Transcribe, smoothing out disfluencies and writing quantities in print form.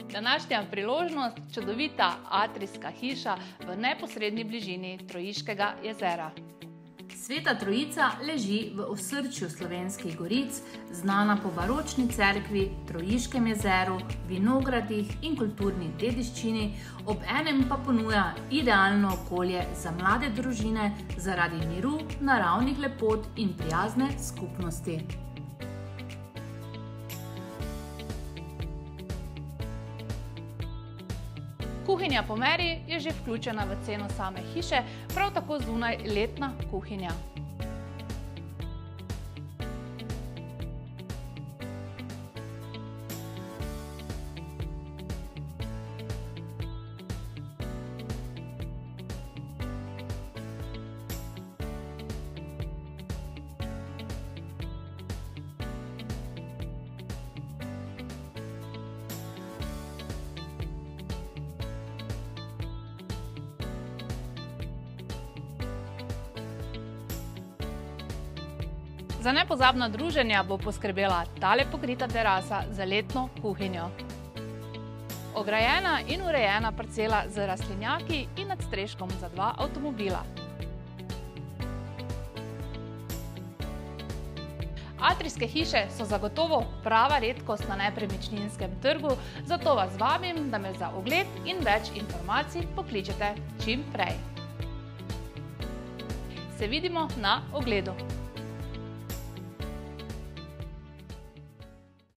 Današnja priložnost, čudovita atrijska hiša v neposredni bližini Trojiškega jezera. Sveta Trojica leži v osrčju Slovenskih goric, znana po baročni cerkvi, Trojiškem jezeru, vinogradih in kulturni dediščini, obenem pa ponuja idealno okolje za mlade družine zaradi miru, naravnih lepot in prijazne skupnosti. Kuhinja po meri je že vključena v ceno same hiše, prav tako zunaj letna kuhinja. Za nepozabna druženja bo poskrbela tale pokrita terasa za letno kuhinjo. Ograjena in urejena parcela z rastlinjaki in nadstreškom za 2 avtomobila. Atrijske hiše so zagotovo prava redkost na nepremičninskem trgu, zato vas vabim, da me za ogled in več informacij pokličete čim prej. Se vidimo na ogledu!